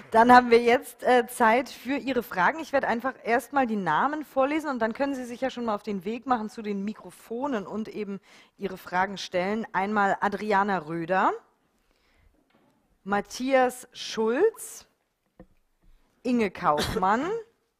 Dann haben wir jetzt Zeit für Ihre Fragen. Ich werde einfach erstmal die Namen vorlesen und dann können Sie sich ja schon mal auf den Weg machen zu den Mikrofonen und eben Ihre Fragen stellen. Einmal Adriana Röder, Matthias Schulz, Inge Kaufmann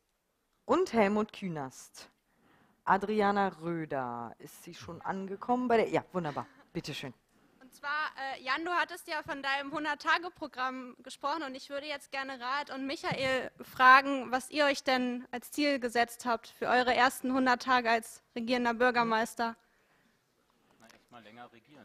und Helmut Künast. Adriana Röder, ist sie schon angekommen bei der? Ja, wunderbar. Bitteschön. Und zwar, Jan, du hattest ja von deinem 100-Tage-Programm gesprochen und ich würde jetzt gerne Rat und Michael fragen, was ihr euch denn als Ziel gesetzt habt für eure ersten 100 Tage als regierender Bürgermeister. Na, erstmal länger regieren.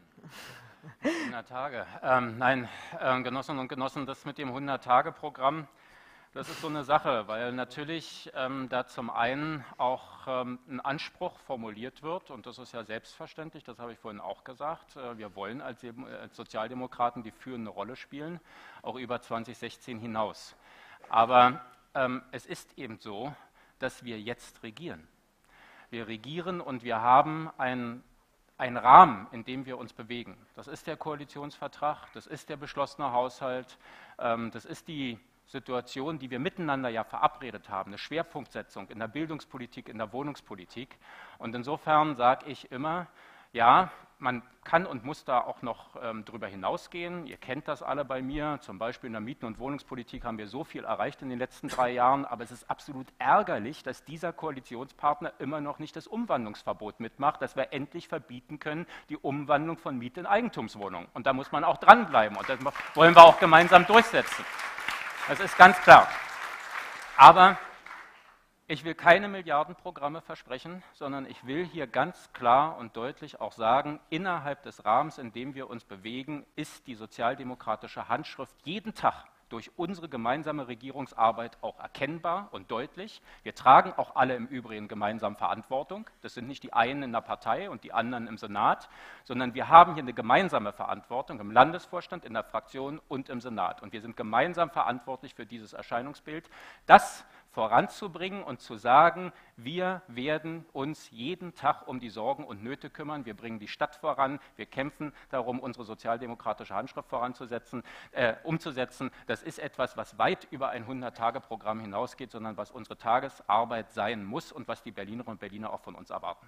100 Tage. Nein, Genossinnen und Genossen, das mit dem 100-Tage-Programm, das ist so eine Sache, weil natürlich da zum einen auch ein Anspruch formuliert wird, und das ist ja selbstverständlich, das habe ich vorhin auch gesagt, wir wollen als Sozialdemokraten die führende Rolle spielen, auch über 2016 hinaus. Aber es ist eben so, dass wir jetzt regieren. Wir regieren und wir haben einen Rahmen, in dem wir uns bewegen. Das ist der Koalitionsvertrag, das ist der beschlossene Haushalt, das ist die Situation, die wir miteinander ja verabredet haben, eine Schwerpunktsetzung in der Bildungspolitik, in der Wohnungspolitik. Und insofern sage ich immer, ja, man kann und muss da auch noch drüber hinausgehen. Ihr kennt das alle bei mir, zum Beispiel in der Mieten- und Wohnungspolitik haben wir so viel erreicht in den letzten 3 Jahren, aber es ist absolut ärgerlich, dass dieser Koalitionspartner immer noch nicht das Umwandlungsverbot mitmacht, dass wir endlich verbieten können, die Umwandlung von Miet- in Eigentumswohnungen. Und da muss man auch dranbleiben und das wollen wir auch gemeinsam durchsetzen. Das ist ganz klar. Aber ich will keine Milliardenprogramme versprechen, sondern ich will hier ganz klar und deutlich auch sagen, innerhalb des Rahmens, in dem wir uns bewegen, ist die sozialdemokratische Handschrift jeden Tag durch unsere gemeinsame Regierungsarbeit auch erkennbar und deutlich. Wir tragen auch alle im Übrigen gemeinsam Verantwortung. Das sind nicht die einen in der Partei und die anderen im Senat, sondern wir haben hier eine gemeinsame Verantwortung im Landesvorstand, in der Fraktion und im Senat. Und wir sind gemeinsam verantwortlich für dieses Erscheinungsbild, das voranzubringen und zu sagen, wir werden uns jeden Tag um die Sorgen und Nöte kümmern, wir bringen die Stadt voran, wir kämpfen darum, unsere sozialdemokratische Handschrift umzusetzen. Das ist etwas, was weit über ein 100-Tage-Programm hinausgeht, sondern was unsere Tagesarbeit sein muss und was die Berlinerinnen und Berliner auch von uns erwarten.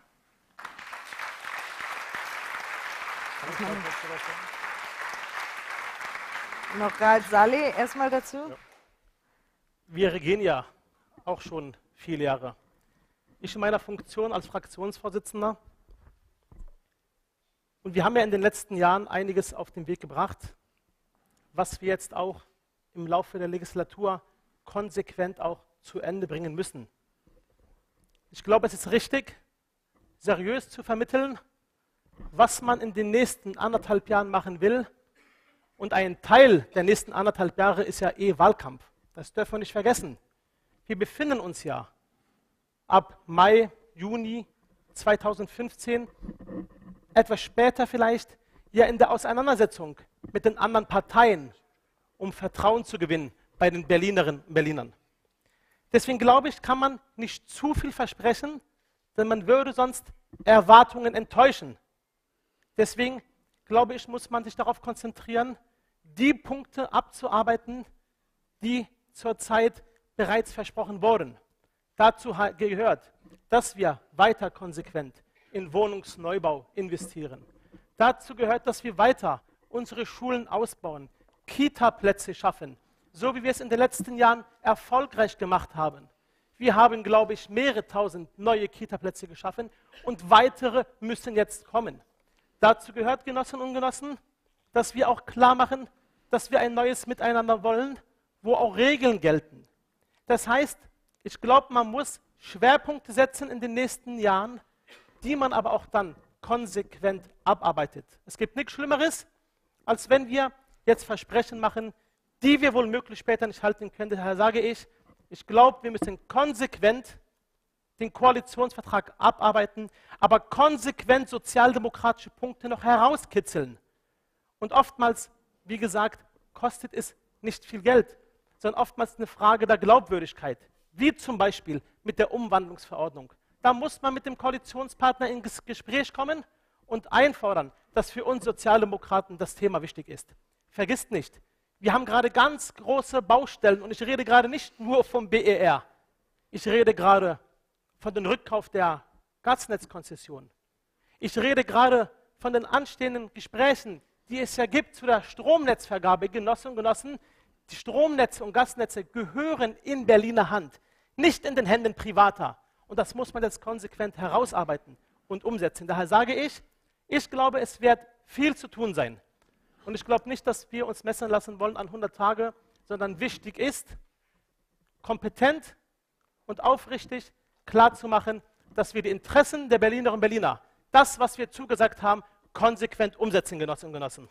Noch Raed Saleh erstmal dazu. Ja. Wir regieren ja auch schon viele Jahre. Ich in meiner Funktion als Fraktionsvorsitzender. Und wir haben ja in den letzten Jahren einiges auf den Weg gebracht, was wir jetzt auch im Laufe der Legislatur konsequent auch zu Ende bringen müssen. Ich glaube, es ist richtig, seriös zu vermitteln, was man in den nächsten 1,5 Jahren machen will. Und ein Teil der nächsten 1,5 Jahre ist ja Wahlkampf. Das dürfen wir nicht vergessen. Wir befinden uns ja ab Mai, Juni 2015, etwas später vielleicht, ja in der Auseinandersetzung mit den anderen Parteien, um Vertrauen zu gewinnen bei den Berlinerinnen und Berlinern. Deswegen glaube ich, kann man nicht zu viel versprechen, denn man würde sonst Erwartungen enttäuschen. Deswegen glaube ich, muss man sich darauf konzentrieren, die Punkte abzuarbeiten, die zurzeit bereits versprochen wurden. Dazu gehört, dass wir weiter konsequent in Wohnungsneubau investieren. Dazu gehört, dass wir weiter unsere Schulen ausbauen, Kita-Plätze schaffen, so wie wir es in den letzten Jahren erfolgreich gemacht haben. Wir haben, glaube ich, mehrere tausend neue Kita-Plätze geschaffen und weitere müssen jetzt kommen. Dazu gehört, Genossinnen und Genossen, dass wir auch klar machen, dass wir ein neues Miteinander wollen, wo auch Regeln gelten. Das heißt, ich glaube, man muss Schwerpunkte setzen in den nächsten Jahren, die man aber auch dann konsequent abarbeitet. Es gibt nichts Schlimmeres, als wenn wir jetzt Versprechen machen, die wir womöglich später nicht halten können. Daher sage ich glaube, wir müssen konsequent den Koalitionsvertrag abarbeiten, aber konsequent sozialdemokratische Punkte noch herauskitzeln. Und oftmals, wie gesagt, kostet es nicht viel Geld, sondern oftmals eine Frage der Glaubwürdigkeit, wie zum Beispiel mit der Umwandlungsverordnung. Da muss man mit dem Koalitionspartner ins Gespräch kommen und einfordern, dass für uns Sozialdemokraten das Thema wichtig ist. Vergisst nicht, Wir haben gerade ganz große Baustellen und ich rede gerade nicht nur vom BER. Ich rede gerade von dem Rückkauf der Gasnetzkonzession. Ich rede gerade von den anstehenden Gesprächen, die es ja gibt zu der Stromnetzvergabe. Genossinnen und Genossen, die Stromnetze und Gasnetze gehören in Berliner Hand, nicht in den Händen Privater. Und das muss man jetzt konsequent herausarbeiten und umsetzen. Daher sage ich glaube, es wird viel zu tun sein. Und ich glaube nicht, dass wir uns messen lassen wollen an 100 Tage, sondern wichtig ist, kompetent und aufrichtig klarzumachen, dass wir die Interessen der Berlinerinnen und Berliner, das, was wir zugesagt haben, konsequent umsetzen, Genossinnen und Genossen.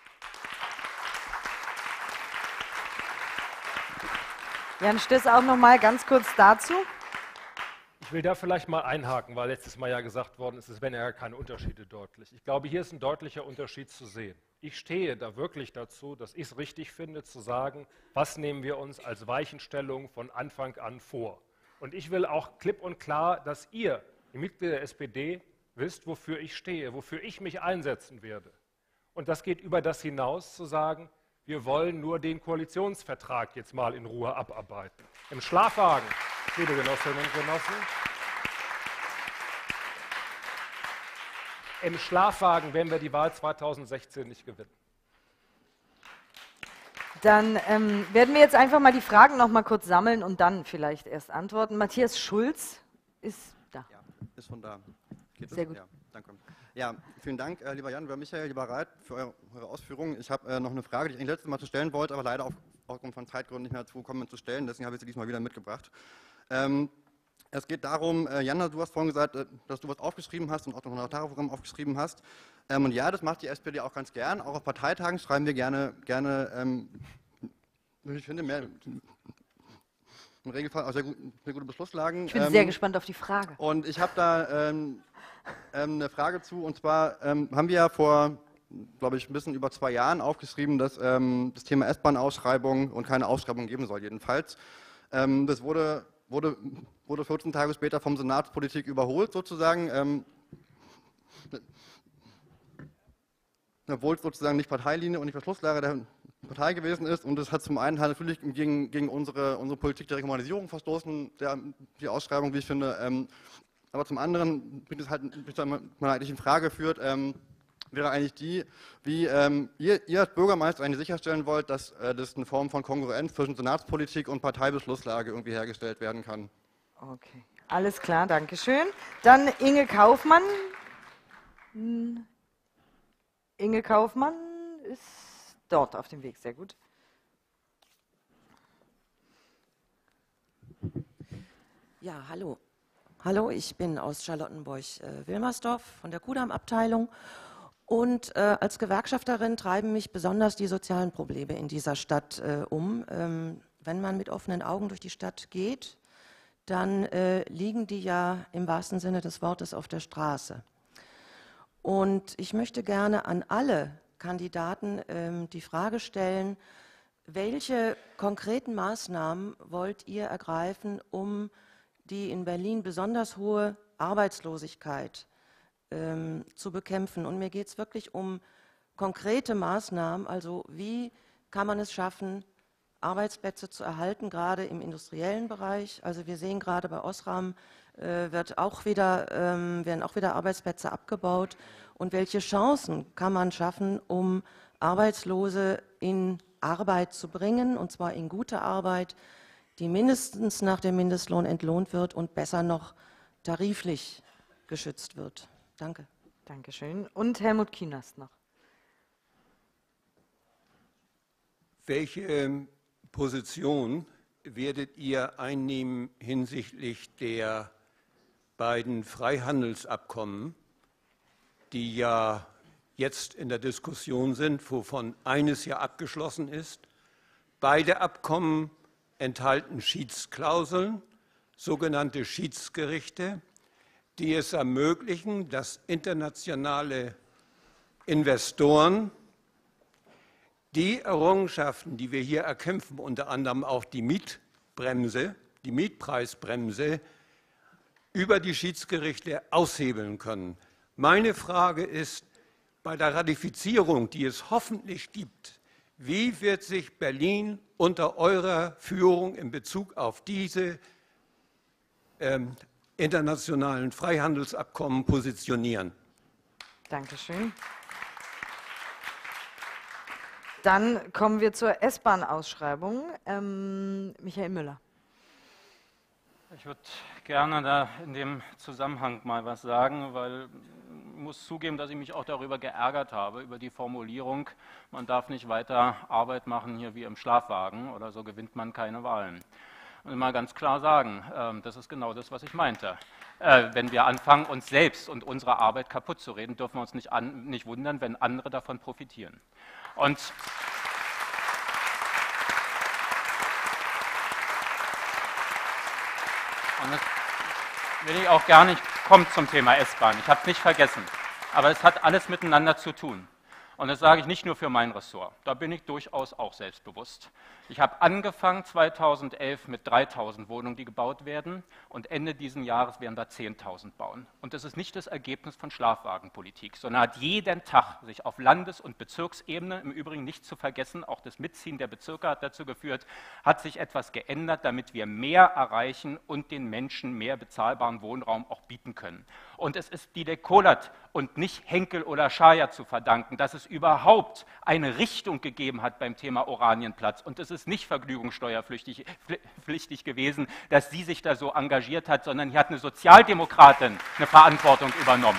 Jan Stiss auch noch mal ganz kurz dazu. Ich will da vielleicht mal einhaken, weil letztes Mal ja gesagt worden ist, es werden ja keine Unterschiede deutlich. Ich glaube, hier ist ein deutlicher Unterschied zu sehen. Ich stehe da wirklich dazu, dass ich es richtig finde, zu sagen, was nehmen wir uns als Weichenstellung von Anfang an vor. Und ich will auch klipp und klar, dass ihr, die Mitglieder der SPD, wisst, wofür ich stehe, wofür ich mich einsetzen werde. Und das geht über das hinaus, zu sagen, wir wollen nur den Koalitionsvertrag jetzt mal in Ruhe abarbeiten. Im Schlafwagen, liebe Genossinnen und Genossen, im Schlafwagen werden wir die Wahl 2016 nicht gewinnen. Dann werden wir jetzt einfach mal die Fragen noch mal kurz sammeln und dann vielleicht erst antworten. Matthias Schulz ist da. Ja, ist von da. Geht Sehr das? gut. Ja, danke. Ja, vielen Dank, lieber Jan, lieber Michael, lieber Reit, für eure Ausführungen. Ich habe noch eine Frage, die ich eigentlich letztes Mal zu stellen wollte, aber leider aufgrund von Zeitgründen nicht mehr dazu gekommen zu stellen. Deswegen habe ich sie diesmal wieder mitgebracht. Es geht darum, Jan, du hast vorhin gesagt, dass du was aufgeschrieben hast und auch noch ein Notare-Programm aufgeschriem hast. Und ja, das macht die SPD auch ganz gern. Auch auf Parteitagen schreiben wir gerne ich finde, im Regelfall auch sehr gute Beschlusslagen. Ich bin sehr gespannt auf die Frage. Und ich habe da eine Frage zu, und zwar haben wir ja vor, glaube ich, ein bisschen über 2 Jahren aufgeschrieben, dass das Thema S-Bahn-Ausschreibung und keine Ausschreibung geben soll, jedenfalls. Das wurde 14 Tage später vom Senatspolitik überholt, sozusagen, obwohl es sozusagen nicht Parteilinie und nicht Beschlusslage der Partei gewesen ist. Und es hat zum einen halt natürlich gegen unsere Politik der Regionalisierung verstoßen, die Ausschreibung, wie ich finde. Aber zum anderen, wie das halt meiner eigentlichen Frage führt, wäre eigentlich die, wie ihr als Bürgermeister eigentlich sicherstellen wollt, dass das eine Form von Kongruenz zwischen Senatspolitik und Parteibeschlusslage irgendwie hergestellt werden kann. Okay, alles klar, danke schön. Dann Inge Kaufmann. Inge Kaufmann ist dort auf dem Weg, sehr gut. Ja, hallo. Hallo, ich bin aus Charlottenburg-Wilmersdorf von der Kudamm-Abteilung und als Gewerkschafterin treiben mich besonders die sozialen Probleme in dieser Stadt um. Wenn man mit offenen Augen durch die Stadt geht, dann liegen die ja im wahrsten Sinne des Wortes auf der Straße. Und ich möchte gerne an alle Kandidaten die Frage stellen, welche konkreten Maßnahmen wollt ihr ergreifen, um die in Berlin besonders hohe Arbeitslosigkeit zu bekämpfen? Und mir geht es wirklich um konkrete Maßnahmen, also wie kann man es schaffen, Arbeitsplätze zu erhalten, gerade im industriellen Bereich. Also wir sehen gerade bei Osram werden auch wieder Arbeitsplätze abgebaut. Und welche Chancen kann man schaffen, um Arbeitslose in Arbeit zu bringen, und zwar in gute Arbeit, die mindestens nach dem Mindestlohn entlohnt wird und besser noch tariflich geschützt wird. Danke. Dankeschön. Und Helmut Kienast noch. Welche Position werdet ihr einnehmen hinsichtlich der beiden Freihandelsabkommen, die ja jetzt in der Diskussion sind, wovon eines ja abgeschlossen ist? Beide Abkommen enthalten Schiedsklauseln, sogenannte Schiedsgerichte, die es ermöglichen, dass internationale Investoren die Errungenschaften, die wir hier erkämpfen, unter anderem auch die Mietpreisbremse, über die Schiedsgerichte aushebeln können. Meine Frage ist, bei der Ratifizierung, die es hoffentlich gibt, Wie wird sich Berlin unter eurer Führung in Bezug auf diese internationalen Freihandelsabkommen positionieren? Dankeschön. Dann kommen wir zur S-Bahn-Ausschreibung. Michael Müller. Ich würde gerne da in dem Zusammenhang mal was sagen, weil ich muss zugeben, dass ich mich auch darüber geärgert habe, über die Formulierung, man darf nicht weiter Arbeit machen hier wie im Schlafwagen oder so gewinnt man keine Wahlen. Und mal ganz klar sagen, das ist genau das, was ich meinte. Wenn wir anfangen, uns selbst und unsere Arbeit kaputt zu reden, dürfen wir uns nicht wundern, wenn andere davon profitieren. Und das will ich auch gar nicht, kommt zum Thema S-Bahn, ich habe es nicht vergessen, aber es hat alles miteinander zu tun. Und das sage ich nicht nur für mein Ressort, da bin ich durchaus auch selbstbewusst. Ich habe angefangen 2011 mit 3.000 Wohnungen, die gebaut werden, und Ende dieses Jahres werden wir 10.000 bauen. Und das ist nicht das Ergebnis von Schlafwagenpolitik, sondern hat jeden Tag sich auf Landes- und Bezirksebene, im Übrigen nicht zu vergessen, auch das Mitziehen der Bezirke hat dazu geführt, hat sich etwas geändert, damit wir mehr erreichen und den Menschen mehr bezahlbaren Wohnraum auch bieten können. Und es ist Didek Kolat und nicht Henkel oder Schaier zu verdanken, dass es überhaupt eine Richtung gegeben hat beim Thema Oranienplatz. Und es ist nicht vergnügungssteuerpflichtig gewesen, dass sie sich da so engagiert hat, sondern hier hat eine Sozialdemokratin eine Verantwortung übernommen.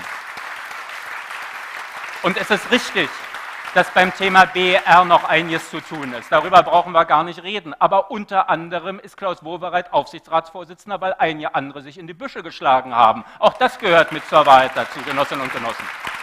Und es ist richtig, dass beim Thema BER noch einiges zu tun ist. Darüber brauchen wir gar nicht reden. Aber unter anderem ist Klaus Wowereit Aufsichtsratsvorsitzender, weil einige andere sich in die Büsche geschlagen haben. Auch das gehört mit zur Wahrheit dazu, Genossinnen und Genossen.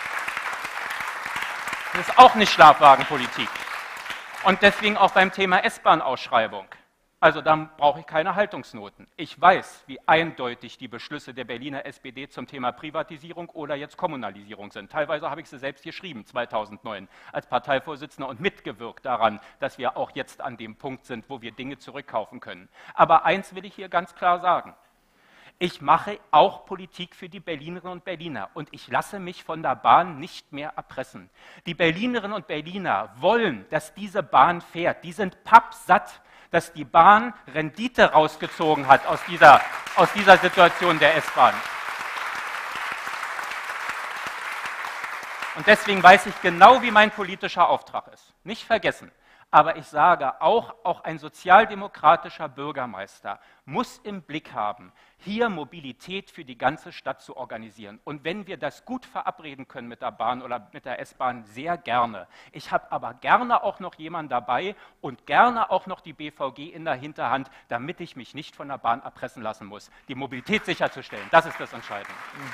Das ist auch nicht Schlafwagenpolitik. Und deswegen auch beim Thema S-Bahn-Ausschreibung. Also dann brauche ich keine Haltungsnoten. Ich weiß, wie eindeutig die Beschlüsse der Berliner SPD zum Thema Privatisierung oder jetzt Kommunalisierung sind. Teilweise habe ich sie selbst geschrieben, 2009, als Parteivorsitzender und mitgewirkt daran, dass wir auch jetzt an dem Punkt sind, wo wir Dinge zurückkaufen können. Aber eins will ich hier ganz klar sagen. Ich mache auch Politik für die Berlinerinnen und Berliner und ich lasse mich von der Bahn nicht mehr erpressen. Die Berlinerinnen und Berliner wollen, dass diese Bahn fährt. Die sind pappsatt, dass die Bahn Rendite rausgezogen hat aus dieser Situation der S-Bahn. Und deswegen weiß ich genau, wie mein politischer Auftrag ist. Nicht vergessen. Aber ich sage, auch ein sozialdemokratischer Bürgermeister muss im Blick haben, hier Mobilität für die ganze Stadt zu organisieren. Und wenn wir das gut verabreden können mit der Bahn oder mit der S-Bahn, sehr gerne. Ich habe aber gerne auch noch jemanden dabei und gerne auch noch die BVG in der Hinterhand, damit ich mich nicht von der Bahn erpressen lassen muss. Die Mobilität sicherzustellen, das ist das Entscheidende.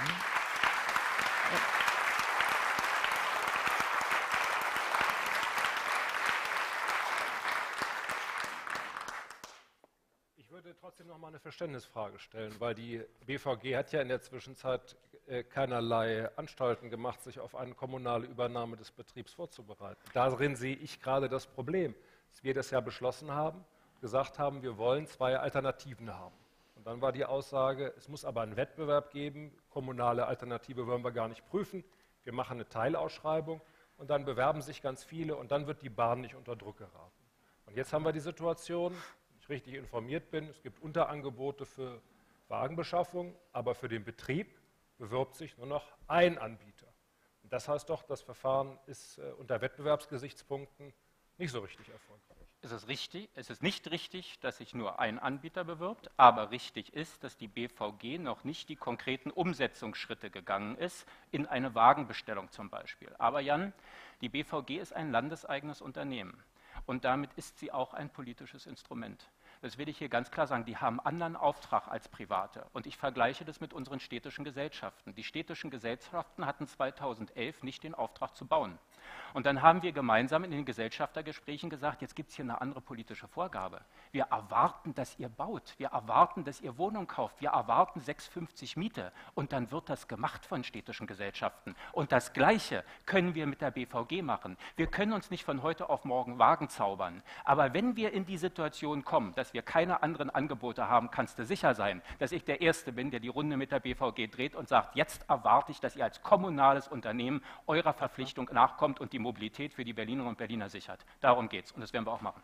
Ich würde trotzdem noch mal eine Verständnisfrage stellen, weil die BVG hat ja in der Zwischenzeit keinerlei Anstalten gemacht, sich auf eine kommunale Übernahme des Betriebs vorzubereiten. Darin sehe ich gerade das Problem, dass wir das ja beschlossen haben, gesagt haben, wir wollen zwei Alternativen haben. Und dann war die Aussage, es muss aber einen Wettbewerb geben, kommunale Alternative wollen wir gar nicht prüfen, wir machen eine Teilausschreibung und dann bewerben sich ganz viele und dann wird die Bahn nicht unter Druck geraten. Und jetzt haben wir die Situation, richtig informiert bin, es gibt Unterangebote für Wagenbeschaffung, aber für den Betrieb bewirbt sich nur noch ein Anbieter. Und das heißt doch, das Verfahren ist unter Wettbewerbsgesichtspunkten nicht so richtig erfolgreich. Es ist nicht richtig, dass sich nur ein Anbieter bewirbt, aber richtig ist, dass die BVG noch nicht die konkreten Umsetzungsschritte gegangen ist, in eine Wagenbestellung zum Beispiel. Aber Jan, die BVG ist ein landeseigenes Unternehmen und damit ist sie auch ein politisches Instrument. Das will ich hier ganz klar sagen, die haben einen anderen Auftrag als Private. Und ich vergleiche das mit unseren städtischen Gesellschaften. Die städtischen Gesellschaften hatten 2011 nicht den Auftrag zu bauen. Und dann haben wir gemeinsam in den Gesellschaftergesprächen gesagt, jetzt gibt es hier eine andere politische Vorgabe. Wir erwarten, dass ihr baut. Wir erwarten, dass ihr Wohnung kauft. Wir erwarten 6,50 Miete. Und dann wird das gemacht von städtischen Gesellschaften. Und das Gleiche können wir mit der BVG machen. Wir können uns nicht von heute auf morgen Wagen zaubern. Aber wenn wir in die Situation kommen, dass wir keine anderen Angebote haben, kannst du sicher sein, dass ich der Erste bin, der die Runde mit der BVG dreht und sagt, jetzt erwarte ich, dass ihr als kommunales Unternehmen eurer Verpflichtung nachkommt kommt und die Mobilität für die Berlinerinnen und Berliner sichert. Darum geht es und das werden wir auch machen.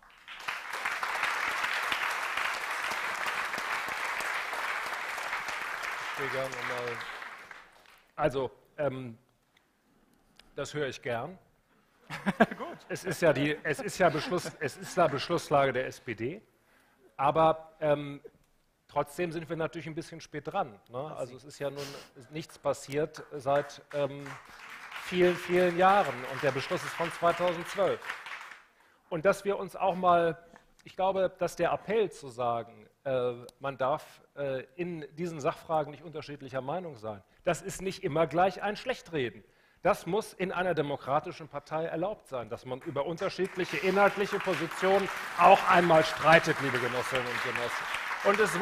Ich will gerne mal, also, das höre ich gern. Gut. Es ist ja Beschlusslage der SPD, aber trotzdem sind wir natürlich ein bisschen spät dran. Ne? Also es ist ja nun nichts passiert seit vielen, vielen Jahren und der Beschluss ist von 2012. Und dass wir uns auch mal, ich glaube, dass der Appell zu sagen, man darf in diesen Sachfragen nicht unterschiedlicher Meinung sein, das ist nicht immer gleich ein Schlechtreden. Das muss in einer demokratischen Partei erlaubt sein, dass man über unterschiedliche inhaltliche Positionen auch einmal streitet, liebe Genossinnen und Genossen. Und es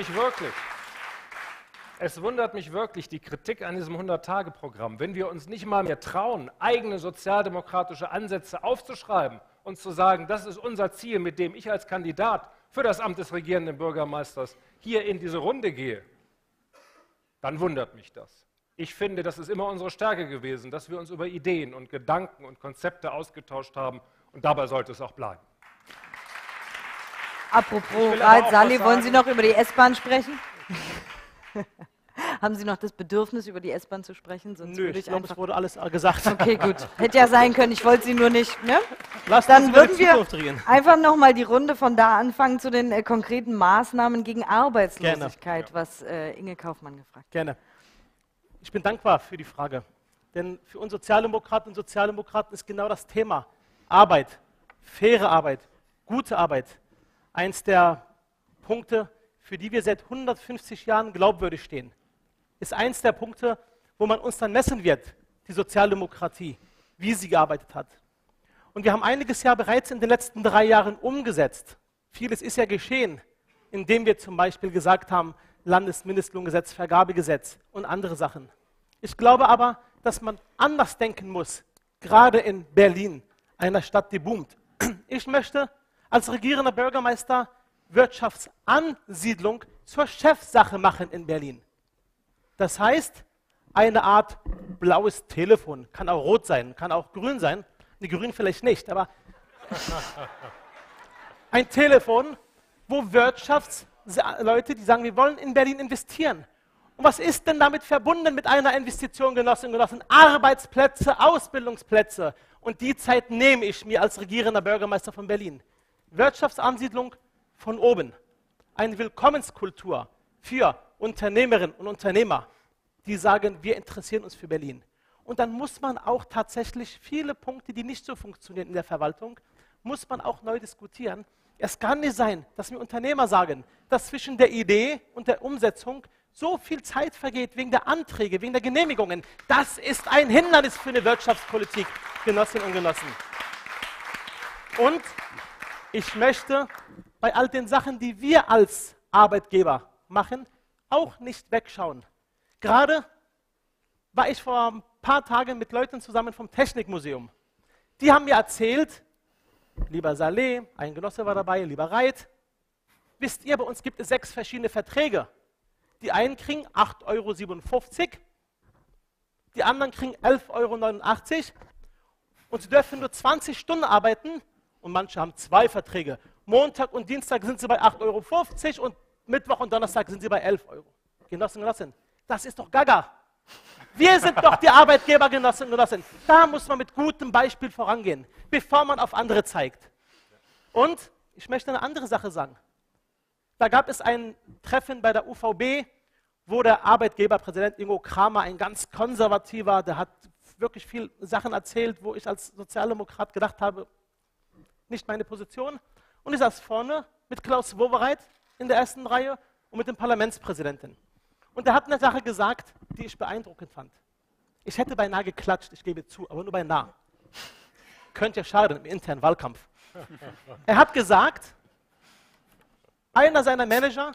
wundert mich wirklich, die Kritik an diesem 100-Tage-Programm, wenn wir uns nicht mal mehr trauen, eigene sozialdemokratische Ansätze aufzuschreiben und zu sagen, das ist unser Ziel, mit dem ich als Kandidat für das Amt des regierenden Bürgermeisters hier in diese Runde gehe, dann wundert mich das. Ich finde, das ist immer unsere Stärke gewesen, dass wir uns über Ideen und Gedanken und Konzepte ausgetauscht haben und dabei sollte es auch bleiben. Apropos Raed Salih, wollen Sie noch über die S-Bahn sprechen? Haben Sie noch das Bedürfnis, über die S-Bahn zu sprechen? Sonst Nö, würde ich glaube, einfach es wurde alles gesagt. Okay, gut. Hätte ja sein können, ich wollte Sie nur nicht. Ne? Dann würden wir einfach nochmal die Runde von da anfangen zu den konkreten Maßnahmen gegen Arbeitslosigkeit, was Inge Kaufmann gefragt hat. Gerne. Ich bin dankbar für die Frage, denn für uns Sozialdemokraten und Sozialdemokraten ist genau das Thema Arbeit, faire Arbeit, gute Arbeit, eins der Punkte, für die wir seit 150 Jahren glaubwürdig stehen. Ist eins der Punkte, wo man uns dann messen wird, die Sozialdemokratie, wie sie gearbeitet hat. Und wir haben einiges ja bereits in den letzten 3 Jahren umgesetzt. Vieles ist ja geschehen, indem wir zum Beispiel gesagt haben, Landesmindestlohngesetz, Vergabegesetz und andere Sachen. Ich glaube aber, dass man anders denken muss, gerade in Berlin, einer Stadt, die boomt. Ich möchte als regierender Bürgermeister Wirtschaftsansiedlung zur Chefsache machen in Berlin. Das heißt, eine Art blaues Telefon, kann auch rot sein, kann auch grün sein, die grün vielleicht nicht, aber ein Telefon, wo Wirtschaftsleute, die sagen, wir wollen in Berlin investieren. Und was ist denn damit verbunden mit einer Investition, Genossinnen und Genossen? Arbeitsplätze, Ausbildungsplätze. Und die Zeit nehme ich mir als regierender Bürgermeister von Berlin. Wirtschaftsansiedlung von oben. Eine Willkommenskultur für Unternehmerinnen und Unternehmer, die sagen, wir interessieren uns für Berlin. Und dann muss man auch tatsächlich viele Punkte, die nicht so funktionieren in der Verwaltung, muss man auch neu diskutieren. Es kann nicht sein, dass mir Unternehmer sagen, dass zwischen der Idee und der Umsetzung so viel Zeit vergeht wegen der Anträge, wegen der Genehmigungen. Das ist ein Hindernis für eine Wirtschaftspolitik, Genossinnen und Genossen. Und ich möchte bei all den Sachen, die wir als Arbeitgeber machen, auch nicht wegschauen. Gerade war ich vor ein paar Tagen mit Leuten zusammen vom Technikmuseum. Die haben mir erzählt, lieber Saleh, ein Genosse war dabei, lieber Raed, wisst ihr, bei uns gibt es 6 verschiedene Verträge. Die einen kriegen 8,57 €, die anderen kriegen 11,89 € und sie dürfen nur 20 Stunden arbeiten und manche haben 2 Verträge. Montag und Dienstag sind sie bei 8,50 € und Mittwoch und Donnerstag sind sie bei 11 €. Genossinnen und Genossen, das ist doch Gaga. Wir sind doch die Arbeitgeber, Genossinnen und Genossen. Da muss man mit gutem Beispiel vorangehen, bevor man auf andere zeigt. Und ich möchte eine andere Sache sagen. Da gab es ein Treffen bei der UVB, wo der Arbeitgeberpräsident Ingo Kramer, ein ganz konservativer, der hat wirklich viel Sachen erzählt, wo ich als Sozialdemokrat gedacht habe, nicht meine Position. Und ich saß vorne mit Klaus Wowereit in der ersten Reihe und mit dem Parlamentspräsidenten. Und er hat eine Sache gesagt, die ich beeindruckend fand. Ich hätte beinahe geklatscht, ich gebe zu, aber nur beinahe. Könnte ja schaden im internen Wahlkampf. Er hat gesagt, einer seiner Manager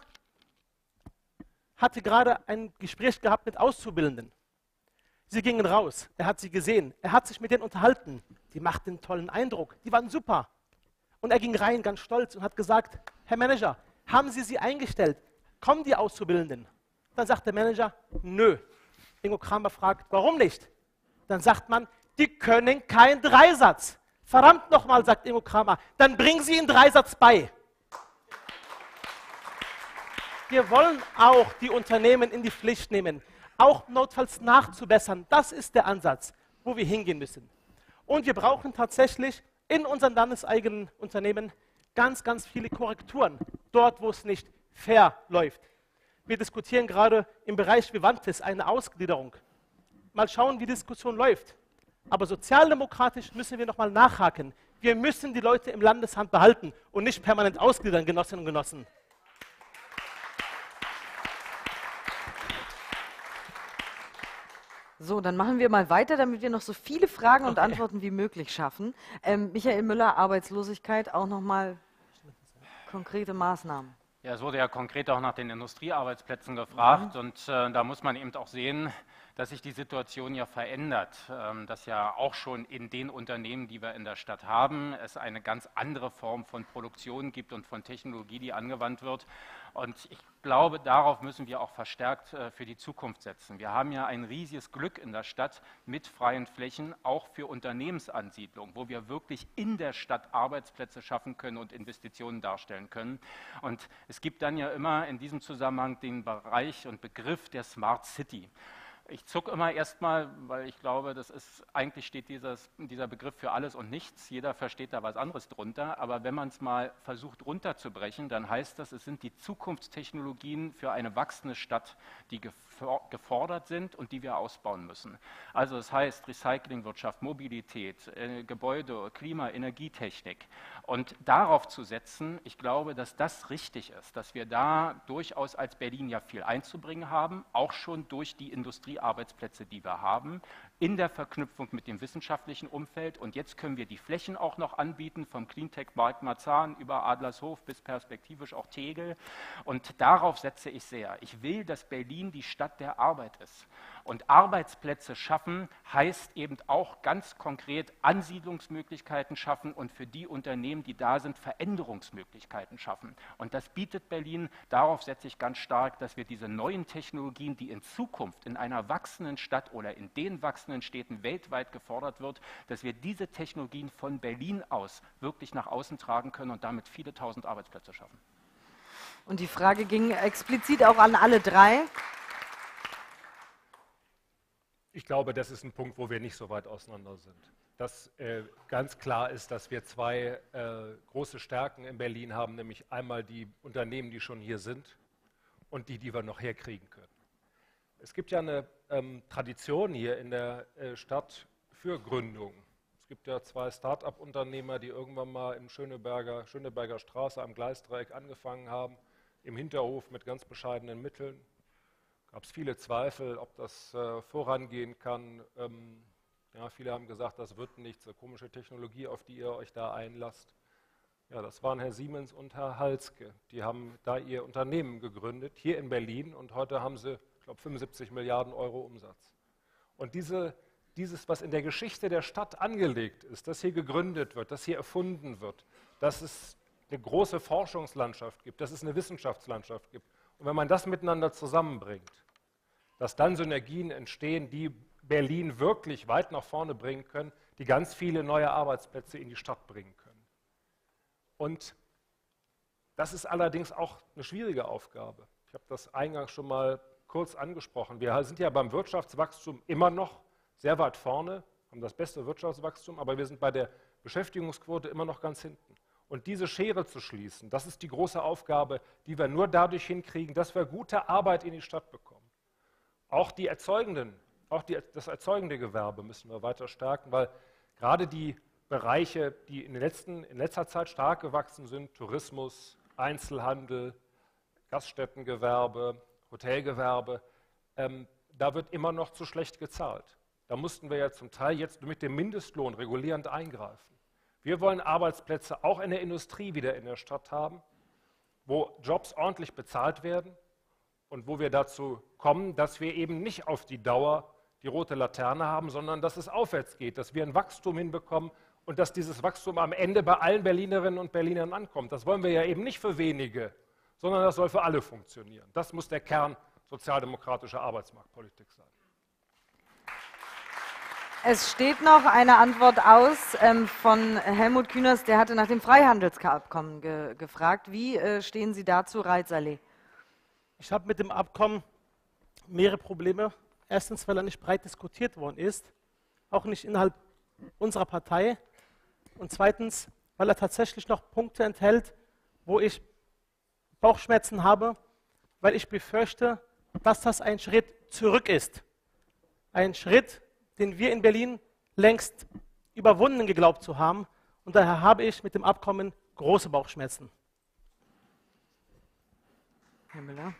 hatte gerade ein Gespräch gehabt mit Auszubildenden. Sie gingen raus, er hat sie gesehen, er hat sich mit denen unterhalten. Die machten einen tollen Eindruck, die waren super. Und er ging rein, ganz stolz, und hat gesagt, Herr Manager, haben Sie sie eingestellt? Kommen die Auszubildenden? Dann sagt der Manager, nö. Ingo Kramer fragt, warum nicht? Dann sagt man, die können keinen Dreisatz. Verdammt nochmal, sagt Ingo Kramer, dann bringen Sie einen Dreisatz bei. Wir wollen auch die Unternehmen in die Pflicht nehmen, auch notfalls nachzubessern. Das ist der Ansatz, wo wir hingehen müssen. Und wir brauchen tatsächlich in unseren landeseigenen Unternehmen ganz, ganz viele Korrekturen, dort, wo es nicht fair läuft. Wir diskutieren gerade im Bereich Vivantes eine Ausgliederung. Mal schauen, wie die Diskussion läuft. Aber sozialdemokratisch müssen wir nochmal nachhaken. Wir müssen die Leute im Landeshand behalten und nicht permanent ausgliedern, Genossinnen und Genossen. So, dann machen wir mal weiter, damit wir noch so viele Fragen und Antworten wie möglich schaffen. Michael Müller, Arbeitslosigkeit, auch nochmal konkrete Maßnahmen. Ja, es wurde ja konkret auch nach den Industriearbeitsplätzen gefragt und da muss man eben auch sehen, dass sich die Situation ja verändert, dass ja auch schon in den Unternehmen, die wir in der Stadt haben, es eine ganz andere Form von Produktion gibt und von Technologie, die angewandt wird. Und ich glaube, darauf müssen wir auch verstärkt für die Zukunft setzen. Wir haben ja ein riesiges Glück in der Stadt mit freien Flächen, auch für Unternehmensansiedlung, wo wir wirklich in der Stadt Arbeitsplätze schaffen können und Investitionen darstellen können. Und es gibt dann ja immer in diesem Zusammenhang den Bereich und Begriff der Smart City. Ich zucke immer erstmal, weil ich glaube, eigentlich steht dieser Begriff für alles und nichts. Jeder versteht da was anderes drunter. Aber wenn man es mal versucht runterzubrechen, dann heißt das, es sind die Zukunftstechnologien für eine wachsende Stadt, die gefordert sind und die wir ausbauen müssen. Also das heißt Recyclingwirtschaft, Mobilität, Gebäude, Klima, Energietechnik. Und darauf zu setzen, ich glaube, dass das richtig ist, dass wir da durchaus als Berlin ja viel einzubringen haben, auch schon durch die Industriearbeitsplätze, die wir haben, in der Verknüpfung mit dem wissenschaftlichen Umfeld. Und jetzt können wir die Flächen auch noch anbieten, vom Cleantech-Park Marzahn über Adlershof bis perspektivisch auch Tegel. Und darauf setze ich sehr. Ich will, dass Berlin die Stadt der Arbeit ist. Und Arbeitsplätze schaffen heißt eben auch ganz konkret Ansiedlungsmöglichkeiten schaffen und für die Unternehmen, die da sind, Veränderungsmöglichkeiten schaffen. Und das bietet Berlin. Darauf setze ich ganz stark, dass wir diese neuen Technologien, die in Zukunft in einer wachsenden Stadt oder in den wachsenden Städten weltweit gefordert wird, dass wir diese Technologien von Berlin aus wirklich nach außen tragen können und damit viele tausend Arbeitsplätze schaffen. Und die Frage ging explizit auch an alle drei. Ich glaube, das ist ein Punkt, wo wir nicht so weit auseinander sind. Dass ganz klar ist, dass wir zwei große Stärken in Berlin haben, nämlich einmal die Unternehmen, die schon hier sind und die wir noch herkriegen können. Es gibt ja eine Tradition hier in der Stadt für Gründung. Es gibt ja zwei Start-up-Unternehmer, die irgendwann mal im Schöneberger Straße am Gleisdreieck angefangen haben, im Hinterhof mit ganz bescheidenen Mitteln. Gab es viele Zweifel, ob das vorangehen kann. Ja, viele haben gesagt, das wird nichts, eine komische Technologie, auf die ihr euch da einlasst. Ja, das waren Herr Siemens und Herr Halske. Die haben da ihr Unternehmen gegründet, hier in Berlin, und heute haben sie, ich glaube, 75 Milliarden Euro Umsatz. Und dieses, was in der Geschichte der Stadt angelegt ist, das hier gegründet wird, das hier erfunden wird, dass es eine große Forschungslandschaft gibt, dass es eine Wissenschaftslandschaft gibt. Und wenn man das miteinander zusammenbringt, dass dann Synergien entstehen, die Berlin wirklich weit nach vorne bringen können, die ganz viele neue Arbeitsplätze in die Stadt bringen können. Und das ist allerdings auch eine schwierige Aufgabe. Ich habe das eingangs schon mal kurz angesprochen. Wir sind ja beim Wirtschaftswachstum immer noch sehr weit vorne, haben das beste Wirtschaftswachstum, aber wir sind bei der Beschäftigungsquote immer noch ganz hinten. Und diese Schere zu schließen, das ist die große Aufgabe, die wir nur dadurch hinkriegen, dass wir gute Arbeit in die Stadt bekommen. Auch das erzeugende Gewerbe müssen wir weiter stärken, weil gerade die Bereiche, die in letzter Zeit stark gewachsen sind, Tourismus, Einzelhandel, Gaststättengewerbe, Hotelgewerbe, da wird immer noch zu schlecht gezahlt. Da mussten wir ja zum Teil jetzt mit dem Mindestlohn regulierend eingreifen. Wir wollen Arbeitsplätze auch in der Industrie wieder in der Stadt haben, wo Jobs ordentlich bezahlt werden und wo wir dazu kommen, dass wir eben nicht auf die Dauer die rote Laterne haben, sondern dass es aufwärts geht, dass wir ein Wachstum hinbekommen und dass dieses Wachstum am Ende bei allen Berlinerinnen und Berlinern ankommt. Das wollen wir ja eben nicht für wenige, sondern das soll für alle funktionieren. Das muss der Kern sozialdemokratischer Arbeitsmarktpolitik sein. Es steht noch eine Antwort aus von Helmut Künast, der hatte nach dem Freihandelsabkommen gefragt. Wie stehen Sie dazu, Raed Saleh? Ich habe mit dem Abkommen mehrere Probleme. Erstens, weil er nicht breit diskutiert worden ist, auch nicht innerhalb unserer Partei. Und zweitens, weil er tatsächlich noch Punkte enthält, wo ich Bauchschmerzen habe, weil ich befürchte, dass das ein Schritt zurück ist. Ein Schritt, den wir in Berlin längst überwunden geglaubt zu haben. Und daher habe ich mit dem Abkommen große Bauchschmerzen. Herr Müller.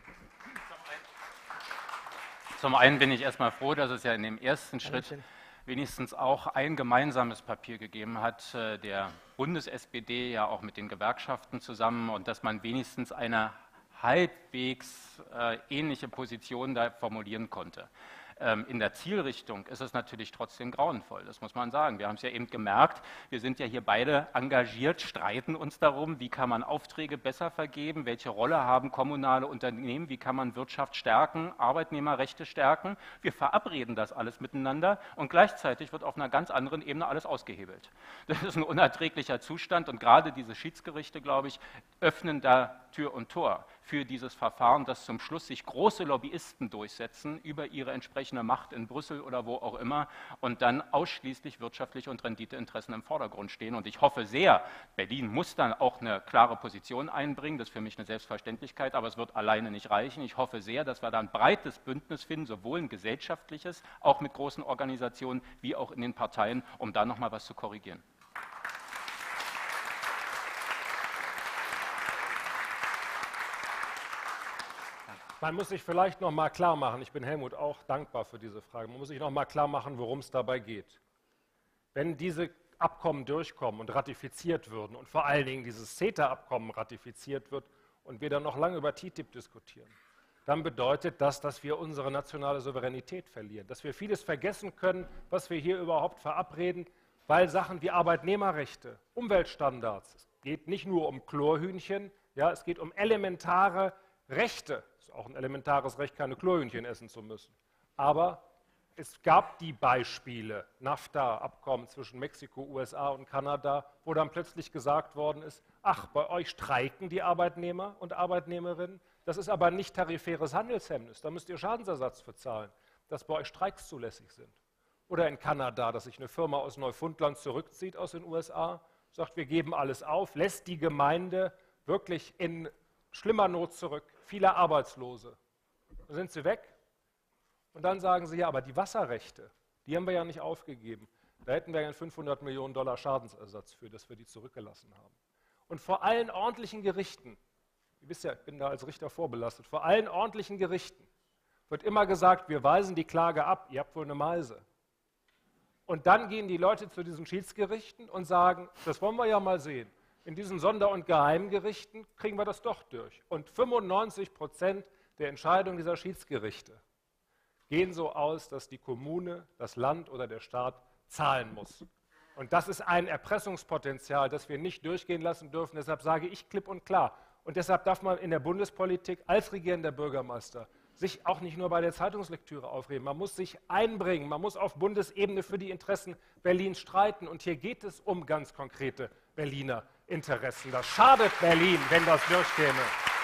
Zum einen bin ich erstmal froh, dass es ja in dem ersten Schritt wenigstens auch ein gemeinsames Papier gegeben hat, der Bundes-SPD ja auch mit den Gewerkschaften zusammen, und dass man wenigstens eine halbwegs ähnliche Position da formulieren konnte. In der Zielrichtung ist es natürlich trotzdem grauenvoll, das muss man sagen. Wir haben es ja eben gemerkt, wir sind ja hier beide engagiert, streiten uns darum, wie kann man Aufträge besser vergeben, welche Rolle haben kommunale Unternehmen, wie kann man Wirtschaft stärken, Arbeitnehmerrechte stärken. Wir verabreden das alles miteinander und gleichzeitig wird auf einer ganz anderen Ebene alles ausgehebelt. Das ist ein unerträglicher Zustand und gerade diese Schiedsgerichte, glaube ich, öffnen da Tür und Tor für dieses Verfahren, dass zum Schluss sich große Lobbyisten durchsetzen über ihre entsprechende Macht in Brüssel oder wo auch immer und dann ausschließlich wirtschaftliche und Renditeinteressen im Vordergrund stehen. Und ich hoffe sehr, Berlin muss dann auch eine klare Position einbringen, das ist für mich eine Selbstverständlichkeit, aber es wird alleine nicht reichen. Ich hoffe sehr, dass wir da ein breites Bündnis finden, sowohl ein gesellschaftliches, auch mit großen Organisationen, wie auch in den Parteien, um da nochmal was zu korrigieren. Man muss sich vielleicht noch mal klar machen, ich bin Helmut auch dankbar für diese Frage, man muss sich noch mal klar machen, worum es dabei geht. Wenn diese Abkommen durchkommen und ratifiziert würden und vor allen Dingen dieses CETA-Abkommen ratifiziert wird und wir dann noch lange über TTIP diskutieren, dann bedeutet das, dass wir unsere nationale Souveränität verlieren, dass wir vieles vergessen können, was wir hier überhaupt verabreden, weil Sachen wie Arbeitnehmerrechte, Umweltstandards, es geht nicht nur um Chlorhühnchen, ja, es geht um elementare Rechte. Es ist auch ein elementares Recht, keine Chlorhühnchen essen zu müssen. Aber es gab die Beispiele, NAFTA-Abkommen zwischen Mexiko, USA und Kanada, wo dann plötzlich gesagt worden ist, ach, bei euch streiken die Arbeitnehmer und Arbeitnehmerinnen, das ist aber nicht tarifäres Handelshemmnis, da müsst ihr Schadensersatz für zahlen, dass bei euch Streiks zulässig sind. Oder in Kanada, dass sich eine Firma aus Neufundland zurückzieht aus den USA, sagt, wir geben alles auf, lässt die Gemeinde wirklich in schlimmer Not zurück, viele Arbeitslose. Dann sind sie weg und dann sagen sie, ja, aber die Wasserrechte, die haben wir ja nicht aufgegeben. Da hätten wir ja $500 Millionen Schadensersatz für, dass wir die zurückgelassen haben. Und vor allen ordentlichen Gerichten, ihr wisst ja, ich bin da als Richter vorbelastet, vor allen ordentlichen Gerichten wird immer gesagt, wir weisen die Klage ab, ihr habt wohl eine Meise. Und dann gehen die Leute zu diesen Schiedsgerichten und sagen, das wollen wir ja mal sehen. In diesen Sonder- und Geheimgerichten kriegen wir das doch durch. Und 95% der Entscheidungen dieser Schiedsgerichte gehen so aus, dass die Kommune, das Land oder der Staat zahlen muss. Und das ist ein Erpressungspotenzial, das wir nicht durchgehen lassen dürfen. Deshalb sage ich klipp und klar. Und deshalb darf man in der Bundespolitik als regierender Bürgermeister sich auch nicht nur bei der Zeitungslektüre aufregen. Man muss sich einbringen, man muss auf Bundesebene für die Interessen Berlins streiten. Und hier geht es um ganz konkrete Berliner Interessen. Das schadet Berlin, wenn das durchkäme.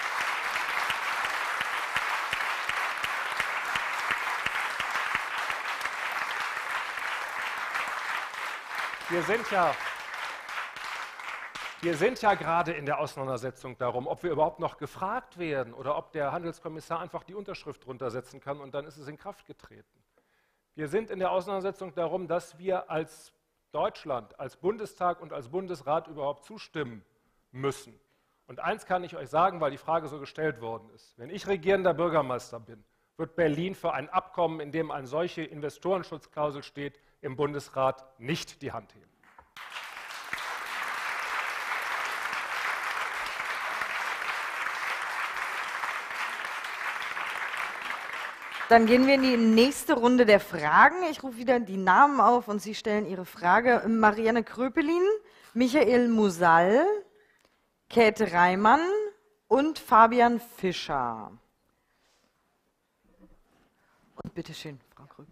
Wir sind ja gerade in der Auseinandersetzung darum, ob wir überhaupt noch gefragt werden oder ob der Handelskommissar einfach die Unterschrift drunter setzen kann und dann ist es in Kraft getreten. Wir sind in der Auseinandersetzung darum, dass wir als Deutschland, als Bundestag und als Bundesrat überhaupt zustimmen müssen. Und eins kann ich euch sagen, weil die Frage so gestellt worden ist. Wenn ich regierender Bürgermeister bin, wird Berlin für ein Abkommen, in dem eine solche Investorenschutzklausel steht, im Bundesrat nicht die Hand heben. Dann gehen wir in die nächste Runde der Fragen. Ich rufe wieder die Namen auf und Sie stellen Ihre Frage. Marianne Kröpelin, Michael Musall, Käthe Reimann und Fabian Fischer. Und bitteschön, Frau Kröpelin.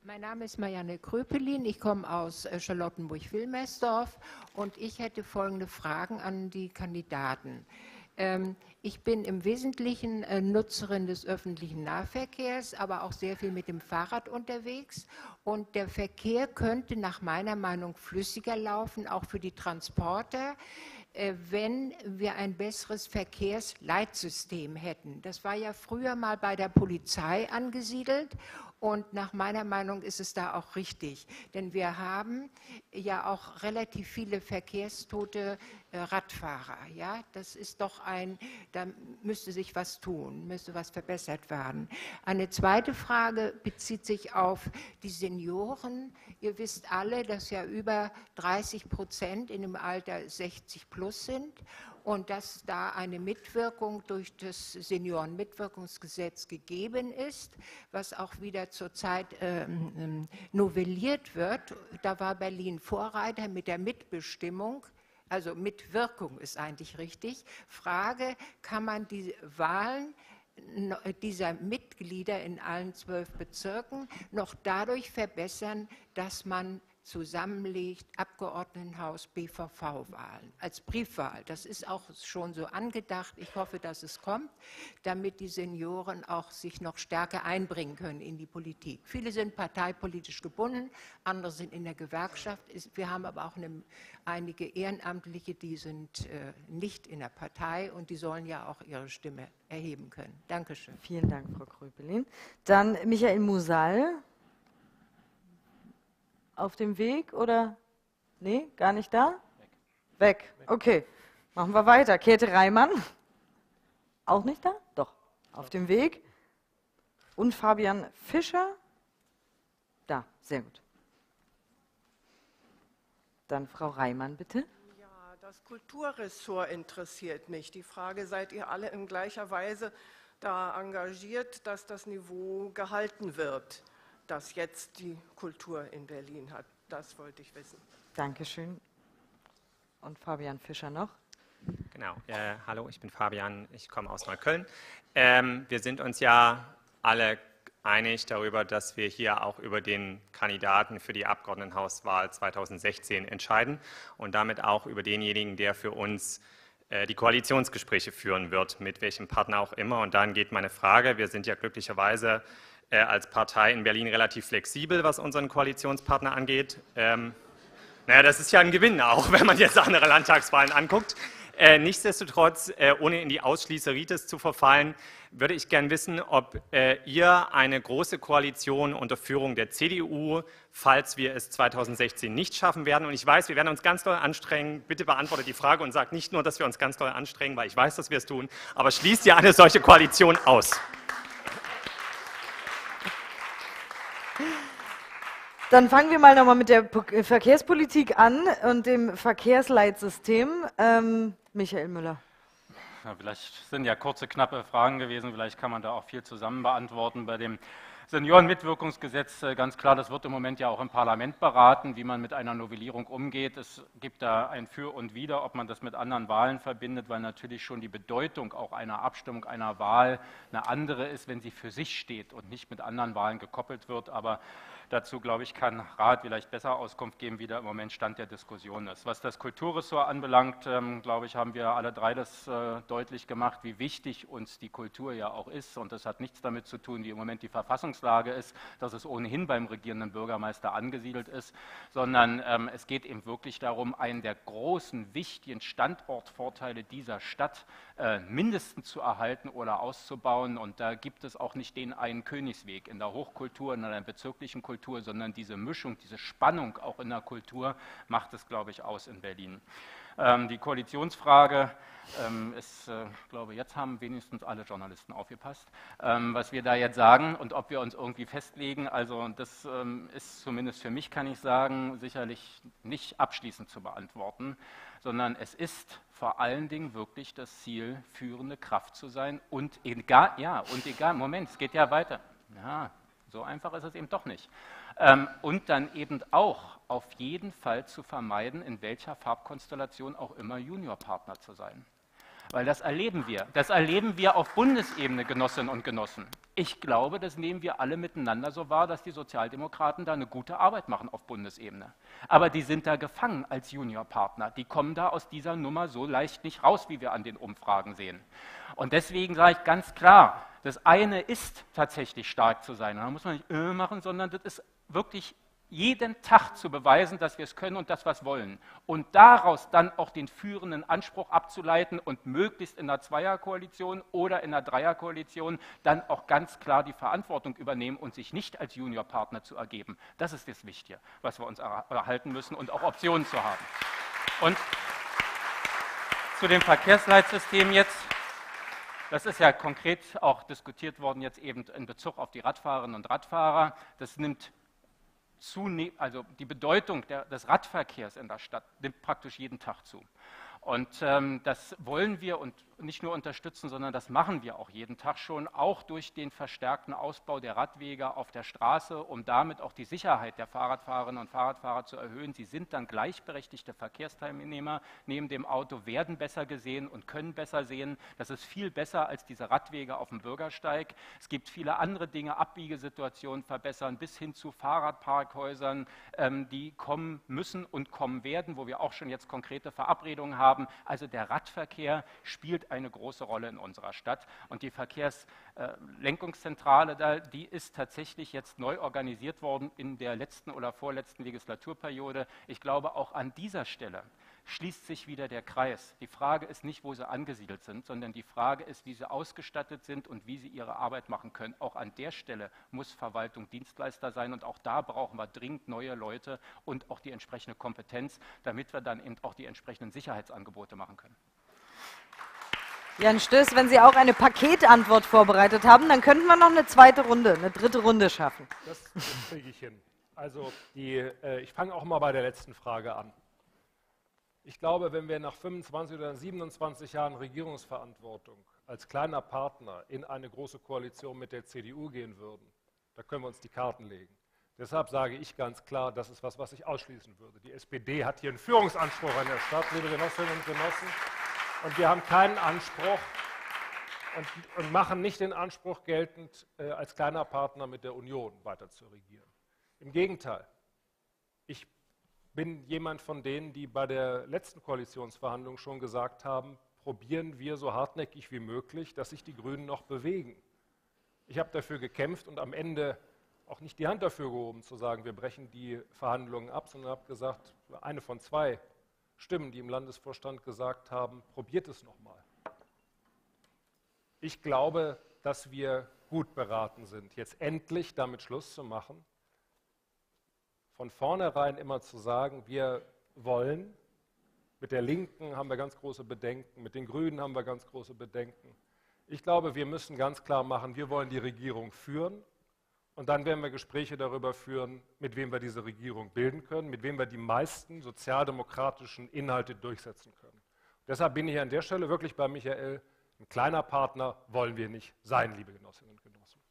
Mein Name ist Marianne Kröpelin, ich komme aus Charlottenburg-Wilmersdorf und ich hätte folgende Fragen an die Kandidaten. Ich bin im Wesentlichen Nutzerin des öffentlichen Nahverkehrs, aber auch sehr viel mit dem Fahrrad unterwegs. Und der Verkehr könnte nach meiner Meinung flüssiger laufen, auch für die Transporter, wenn wir ein besseres Verkehrsleitsystem hätten. Das war ja früher mal bei der Polizei angesiedelt. Und nach meiner Meinung ist es da auch richtig, denn wir haben ja auch relativ viele verkehrstote Radfahrer. Ja? Das ist doch da müsste sich was tun, müsste was verbessert werden. Eine zweite Frage bezieht sich auf die Senioren. Ihr wisst alle, dass ja über 30% in dem Alter 60 plus sind. Und dass da eine Mitwirkung durch das Seniorenmitwirkungsgesetz gegeben ist, was auch wieder zurzeit novelliert wird. Da war Berlin Vorreiter mit der Mitbestimmung, also Mitwirkung ist eigentlich richtig. Frage, kann man die Wahlen dieser Mitglieder in allen 12 Bezirken noch dadurch verbessern, dass man zusammenlegt, Abgeordnetenhaus, BVV-Wahlen als Briefwahl. Das ist auch schon so angedacht. Ich hoffe, dass es kommt, damit die Senioren auch sich noch stärker einbringen können in die Politik. Viele sind parteipolitisch gebunden, andere sind in der Gewerkschaft. Wir haben aber auch einige Ehrenamtliche, die sind nicht in der Partei und die sollen ja auch ihre Stimme erheben können. Dankeschön. Vielen Dank, Frau Kröpelin. Dann Michael Musal. Auf dem Weg oder? Nee, gar nicht da? Weg. Okay, machen wir weiter. Käthe Reimann. Auch nicht da? Doch. Auf dem Weg. Und Fabian Fischer. Da, sehr gut. Dann Frau Reimann, bitte. Ja, das Kulturressort interessiert mich. Die Frage, seid ihr alle in gleicher Weise da engagiert, dass das Niveau gehalten wird, das jetzt die Kultur in Berlin hat? Das wollte ich wissen. Dankeschön. Und Fabian Fischer noch. Genau. Hallo, ich bin Fabian, ich komme aus Neukölln. Wir sind uns ja alle einig darüber, dass wir hier auch über den Kandidaten für die Abgeordnetenhauswahl 2016 entscheiden und damit auch über denjenigen, der für uns die Koalitionsgespräche führen wird, mit welchem Partner auch immer. Und dann geht meine Frage, wir sind ja glücklicherweise als Partei in Berlin relativ flexibel, was unseren Koalitionspartner angeht. Naja, das ist ja ein Gewinn auch, wenn man jetzt andere Landtagswahlen anguckt. Nichtsdestotrotz, ohne in die Ausschließeritis zu verfallen, würde ich gern wissen, ob ihr eine große Koalition unter Führung der CDU, falls wir es 2016 nicht schaffen werden, und ich weiß, wir werden uns ganz doll anstrengen, bitte beantwortet die Frage und sagt nicht nur, dass wir uns ganz doll anstrengen, weil ich weiß, dass wir es tun, aber schließt ihr eine solche Koalition aus? Dann fangen wir mal nochmal mit der Verkehrspolitik an und dem Verkehrsleitsystem. Michael Müller. Ja, vielleicht sind ja kurze, knappe Fragen gewesen, vielleicht kann man da auch viel zusammen beantworten. Bei dem Seniorenmitwirkungsgesetz, ganz klar, das wird im Moment ja auch im Parlament beraten, wie man mit einer Novellierung umgeht. Es gibt da ein Für und Wider, ob man das mit anderen Wahlen verbindet, weil natürlich schon die Bedeutung auch einer Abstimmung, einer Wahl eine andere ist, wenn sie für sich steht und nicht mit anderen Wahlen gekoppelt wird. Aber dazu, glaube ich, kann Rat vielleicht besser Auskunft geben, wie da im Moment Stand der Diskussion ist. Was das Kulturressort anbelangt, glaube ich, haben wir alle drei das deutlich gemacht, wie wichtig uns die Kultur ja auch ist. Und das hat nichts damit zu tun, wie im Moment die Verfassungslage ist, dass es ohnehin beim regierenden Bürgermeister angesiedelt ist, sondern es geht eben wirklich darum, einen der großen, wichtigen Standortvorteile dieser Stadt mindestens zu erhalten oder auszubauen. Und da gibt es auch nicht den einen Königsweg in der Hochkultur, in der bezirklichen Kultur, sondern diese Mischung, diese Spannung auch in der Kultur macht es, glaube ich, aus in Berlin. Die Koalitionsfrage ist, glaube ich, jetzt haben wenigstens alle Journalisten aufgepasst, was wir da jetzt sagen und ob wir uns irgendwie festlegen. Also das ist zumindest für mich, kann ich sagen, sicherlich nicht abschließend zu beantworten, sondern es ist vor allen Dingen wirklich das Ziel, führende Kraft zu sein und egal, Moment, es geht ja weiter. Ja, so einfach ist es eben doch nicht. Und dann eben auch auf jeden Fall zu vermeiden, in welcher Farbkonstellation auch immer Juniorpartner zu sein. Weil das erleben wir auf Bundesebene, Genossinnen und Genossen. Ich glaube, das nehmen wir alle miteinander so wahr, dass die Sozialdemokraten da eine gute Arbeit machen auf Bundesebene. Aber die sind da gefangen als Juniorpartner. Die kommen da aus dieser Nummer so leicht nicht raus, wie wir an den Umfragen sehen. Und deswegen sage ich ganz klar, das eine ist tatsächlich stark zu sein. Und da muss man nicht machen, sondern das ist wirklich jeden Tag zu beweisen, dass wir es können und dass wir es wollen. Und daraus dann auch den führenden Anspruch abzuleiten und möglichst in einer Zweierkoalition oder in einer Dreierkoalition dann auch ganz klar die Verantwortung übernehmen und sich nicht als Juniorpartner zu ergeben. Das ist das Wichtige, was wir uns erhalten müssen und auch Optionen zu haben. Und zu dem Verkehrsleitsystem jetzt. Das ist ja konkret auch diskutiert worden jetzt eben in Bezug auf die Radfahrerinnen und Radfahrer. Das nimmt also die Bedeutung des Radverkehrs in der Stadt nimmt praktisch jeden Tag zu. Und das wollen wir und nicht nur unterstützen, sondern das machen wir auch jeden Tag schon, auch durch den verstärkten Ausbau der Radwege auf der Straße, um damit auch die Sicherheit der Fahrradfahrerinnen und Fahrradfahrer zu erhöhen. Sie sind dann gleichberechtigte Verkehrsteilnehmer neben dem Auto, werden besser gesehen und können besser sehen. Das ist viel besser als diese Radwege auf dem Bürgersteig. Es gibt viele andere Dinge, Abbiegesituationen verbessern, bis hin zu Fahrradparkhäusern, die kommen müssen und kommen werden, wo wir auch schon jetzt konkrete Verabredungen haben. Also der Radverkehr spielt eine große Rolle in unserer Stadt. Und die Verkehrslenkungszentrale, die ist tatsächlich jetzt neu organisiert worden in der letzten oder vorletzten Legislaturperiode. Ich glaube, auch an dieser Stelle schließt sich wieder der Kreis. Die Frage ist nicht, wo sie angesiedelt sind, sondern die Frage ist, wie sie ausgestattet sind und wie sie ihre Arbeit machen können. Auch an der Stelle muss Verwaltung Dienstleister sein und auch da brauchen wir dringend neue Leute und auch die entsprechende Kompetenz, damit wir dann eben auch die entsprechenden Sicherheitsangebote machen können. Jan Stöß, wenn Sie auch eine Paketantwort vorbereitet haben, dann könnten wir noch eine zweite Runde, eine dritte Runde schaffen. Das kriege ich hin. Also ich fange auch mal bei der letzten Frage an. Ich glaube, wenn wir nach 25 oder 27 Jahren Regierungsverantwortung als kleiner Partner in eine große Koalition mit der CDU gehen würden, da können wir uns die Karten legen. Deshalb sage ich ganz klar, das ist was ich ausschließen würde. Die SPD hat hier einen Führungsanspruch an der Stadt, liebe Genossinnen und Genossen. Und wir haben keinen Anspruch und machen nicht den Anspruch geltend, als kleiner Partner mit der Union weiter zu regieren. Im Gegenteil, ich bin jemand von denen, die bei der letzten Koalitionsverhandlung schon gesagt haben, probieren wir so hartnäckig wie möglich, dass sich die Grünen noch bewegen. Ich habe dafür gekämpft und am Ende auch nicht die Hand dafür gehoben, zu sagen, wir brechen die Verhandlungen ab, sondern habe gesagt, eine von 2 Stimmen, die im Landesvorstand gesagt haben, probiert es nochmal. Ich glaube, dass wir gut beraten sind, jetzt endlich damit Schluss zu machen, von vornherein immer zu sagen, wir wollen, mit der Linken haben wir ganz große Bedenken, mit den Grünen haben wir ganz große Bedenken. Ich glaube, wir müssen ganz klar machen, wir wollen die Regierung führen. Und dann werden wir Gespräche darüber führen, mit wem wir diese Regierung bilden können, mit wem wir die meisten sozialdemokratischen Inhalte durchsetzen können. Deshalb bin ich an der Stelle wirklich bei Michael, ein kleiner Partner wollen wir nicht sein, liebe Genossinnen und Genossen.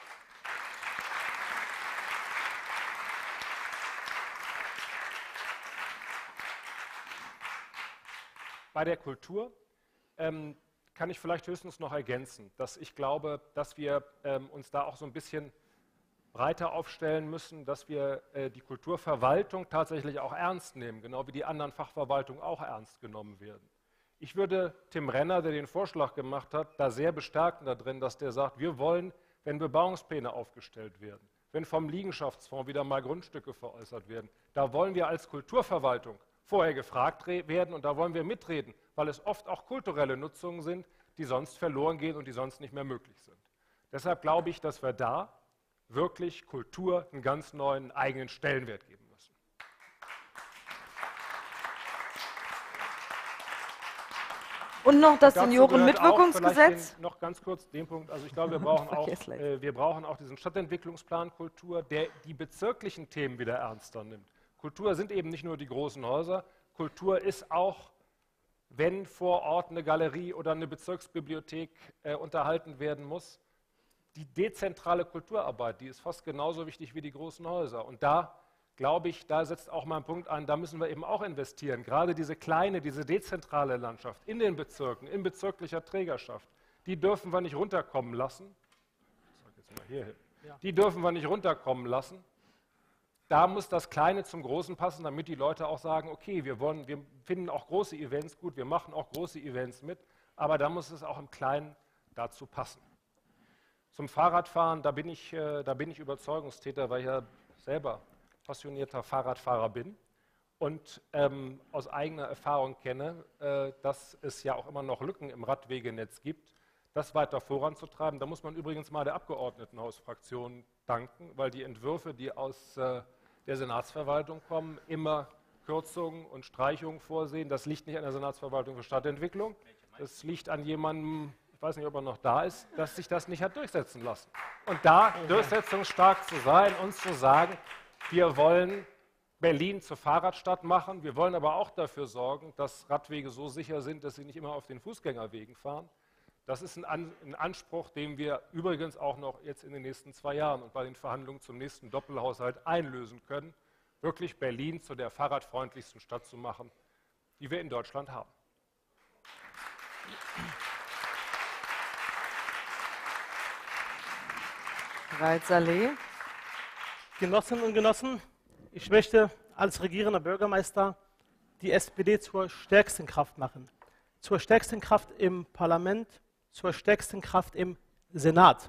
Bei der Kultur kann ich vielleicht höchstens noch ergänzen, dass ich glaube, dass wir uns da auch so ein bisschen breiter aufstellen müssen, dass wir die Kulturverwaltung tatsächlich auch ernst nehmen, genau wie die anderen Fachverwaltungen auch ernst genommen werden. Ich würde Tim Renner, der den Vorschlag gemacht hat, da sehr bestärken darin, dass der sagt, wir wollen, wenn Bebauungspläne aufgestellt werden, wenn vom Liegenschaftsfonds wieder mal Grundstücke veräußert werden, da wollen wir als Kulturverwaltung vorher gefragt werden und da wollen wir mitreden, weil es oft auch kulturelle Nutzungen sind, die sonst verloren gehen und die sonst nicht mehr möglich sind. Deshalb glaube ich, dass wir da wirklich Kultur einen ganz neuen eigenen Stellenwert geben müssen. Und noch das Seniorenmitwirkungsgesetz? Noch ganz kurz den Punkt. Also ich glaube, wir brauchen auch diesen Stadtentwicklungsplan Kultur, der die bezirklichen Themen wieder ernster nimmt. Kultur sind eben nicht nur die großen Häuser. Kultur ist auch, wenn vor Ort eine Galerie oder eine Bezirksbibliothek unterhalten werden muss, die dezentrale Kulturarbeit, die ist fast genauso wichtig wie die großen Häuser. Und da, glaube ich, da setzt auch mein Punkt ein, da müssen wir eben auch investieren. Gerade diese kleine, diese dezentrale Landschaft in den Bezirken, in bezirklicher Trägerschaft, die dürfen wir nicht runterkommen lassen. Hier hin. Die dürfen wir nicht runterkommen lassen. Da muss das Kleine zum Großen passen, damit die Leute auch sagen, okay, wir finden auch große Events gut, wir machen auch große Events mit, aber da muss es auch im Kleinen dazu passen. Zum Fahrradfahren, da bin ich Überzeugungstäter, weil ich ja selber passionierter Fahrradfahrer bin und aus eigener Erfahrung kenne, dass es ja auch immer noch Lücken im Radwegenetz gibt, das weiter voranzutreiben. Da muss man übrigens mal der Abgeordnetenhausfraktion danken, weil die Entwürfe, die aus der Senatsverwaltung kommen, immer Kürzungen und Streichungen vorsehen. Das liegt nicht an der Senatsverwaltung für Stadtentwicklung, das liegt an jemandem, ich weiß nicht, ob er noch da ist, dass sich das nicht hat durchsetzen lassen. Und da durchsetzungsstark zu sein, uns zu sagen, wir wollen Berlin zur Fahrradstadt machen, wir wollen aber auch dafür sorgen, dass Radwege so sicher sind, dass sie nicht immer auf den Fußgängerwegen fahren. Das ist ein Anspruch, den wir übrigens auch noch jetzt in den nächsten 2 Jahren und bei den Verhandlungen zum nächsten Doppelhaushalt einlösen können, wirklich Berlin zu der fahrradfreundlichsten Stadt zu machen, die wir in Deutschland haben. Reitsallee. Genossinnen und Genossen, ich möchte als regierender Bürgermeister die SPD zur stärksten Kraft machen. Zur stärksten Kraft im Parlament, zur stärksten Kraft im Senat.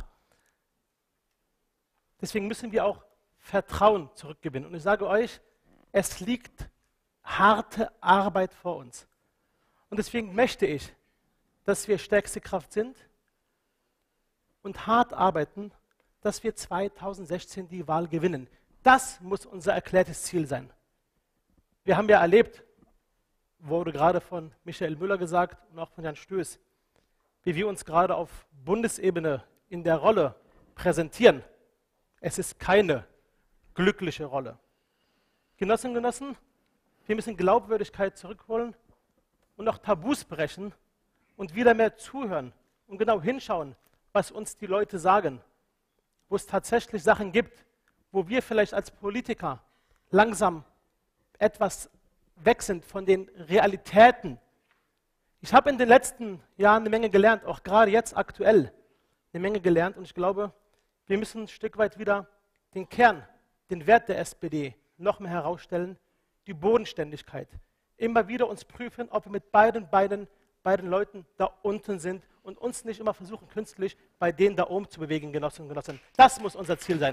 Deswegen müssen wir auch Vertrauen zurückgewinnen. Und ich sage euch, es liegt harte Arbeit vor uns. Und deswegen möchte ich, dass wir stärkste Kraft sind und hart arbeiten, dass wir 2016 die Wahl gewinnen. Das muss unser erklärtes Ziel sein. Wir haben ja erlebt, wurde gerade von Michael Müller gesagt und auch von Jan Stöß, wie wir uns gerade auf Bundesebene in der Rolle präsentieren. Es ist keine glückliche Rolle. Genossinnen und Genossen, wir müssen Glaubwürdigkeit zurückholen und auch Tabus brechen und wieder mehr zuhören und genau hinschauen, was uns die Leute sagen, wo es tatsächlich Sachen gibt, wo wir vielleicht als Politiker langsam etwas weg sind von den Realitäten. Ich habe in den letzten Jahren eine Menge gelernt, auch gerade jetzt aktuell eine Menge gelernt und ich glaube, wir müssen ein Stück weit wieder den Kern, den Wert der SPD noch mehr herausstellen, die Bodenständigkeit. Immer wieder uns prüfen, ob wir mit beiden Leuten da unten sind und uns nicht immer versuchen, künstlich bei denen da oben zu bewegen, Genossinnen und Genossen. Das muss unser Ziel sein.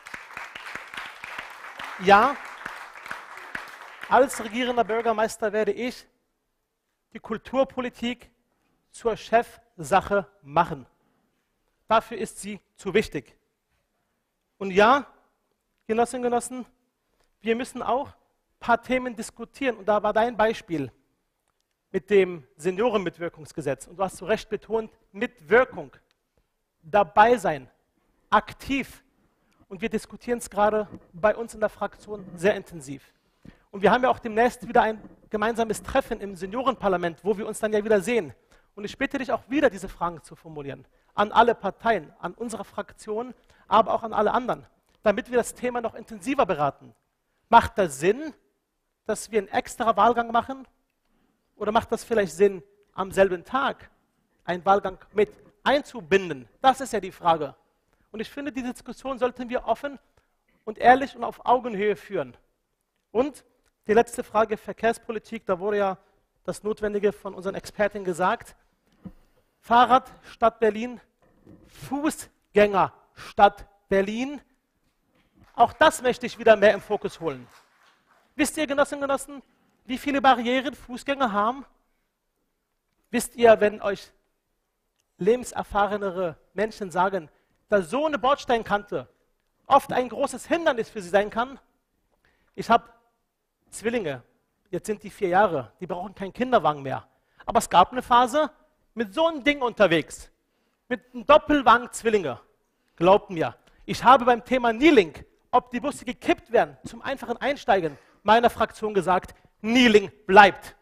Ja, als regierender Bürgermeister werde ich die Kulturpolitik zur Chefsache machen. Dafür ist sie zu wichtig. Und ja, Genossinnen und Genossen, wir müssen auch ein paar Themen diskutieren. Und da war dein Beispiel mit dem Seniorenmitwirkungsgesetz. Und du hast zu Recht betont, mit Wirkung, dabei sein, aktiv. Und wir diskutieren es gerade bei uns in der Fraktion sehr intensiv. Und wir haben ja auch demnächst wieder ein gemeinsames Treffen im Seniorenparlament, wo wir uns dann ja wieder sehen. Und ich bitte dich auch wieder, diese Fragen zu formulieren. An alle Parteien, an unsere Fraktion, aber auch an alle anderen, damit wir das Thema noch intensiver beraten. Macht das Sinn, dass wir einen extra Wahlgang machen? Oder macht das vielleicht Sinn, am selben Tag einen Wahlgang mit einzubinden? Das ist ja die Frage. Und ich finde, diese Diskussion sollten wir offen und ehrlich und auf Augenhöhe führen. Und die letzte Frage, Verkehrspolitik, da wurde ja das Notwendige von unseren Experten gesagt. Fahrrad Stadt Berlin, Fußgänger Stadt Berlin. Auch das möchte ich wieder mehr im Fokus holen. Wisst ihr, Genossinnen und Genossen, wie viele Barrieren Fußgänger haben? Wisst ihr, wenn euch lebenserfahrenere Menschen sagen, dass so eine Bordsteinkante oft ein großes Hindernis für sie sein kann? Ich habe Zwillinge, jetzt sind die 4 Jahre, die brauchen keinen Kinderwagen mehr. Aber es gab eine Phase mit so einem Ding unterwegs, mit einem Doppelwagen Zwillinge. Glaubt mir, ich habe beim Thema Kneeling, ob die Busse gekippt werden, zum einfachen Einsteigen, meiner Fraktion gesagt, Kneeling bleibt.